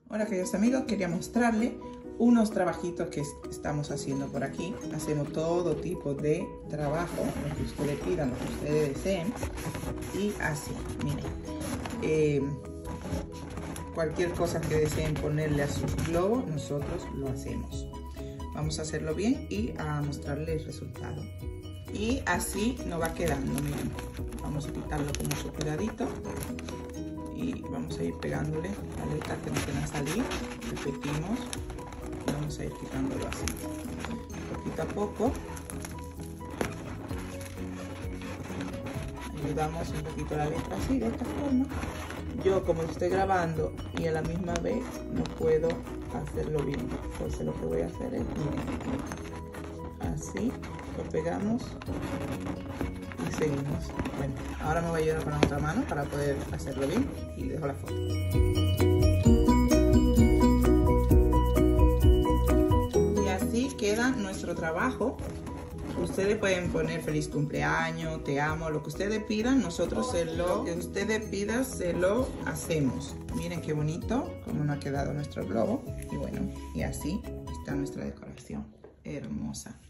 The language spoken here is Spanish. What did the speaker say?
Hola queridos amigos, quería mostrarles unos trabajitos que estamos haciendo por aquí. Hacemos todo tipo de trabajo, lo que ustedes pidan, lo que ustedes deseen. Y así, miren, cualquier cosa que deseen ponerle a su globo, nosotros lo hacemos. Vamos a hacerlo bien y a mostrarles el resultado. Y así nos va quedando, miren. Vamos a quitarlo con mucho cuidadito. Y vamos a ir pegándole paletas que no quieran salir. Repetimos. Y vamos a ir quitándolo así. Poquito a poco. Ayudamos un poquito la letra así, de esta forma. Yo, como estoy grabando y a la misma vez no puedo hacerlo bien. Entonces lo que voy a hacer es, miren, así, lo pegamos y seguimos. Bueno, ahora me voy a ayudar con la otra mano para poder hacerlo bien y dejo la foto. Y así queda nuestro trabajo. Ustedes pueden poner feliz cumpleaños, te amo, lo que ustedes pidan, nosotros lo que ustedes pidan se lo hacemos. Miren qué bonito cómo nos ha quedado nuestro globo. Y bueno, y así está nuestra decoración hermosa.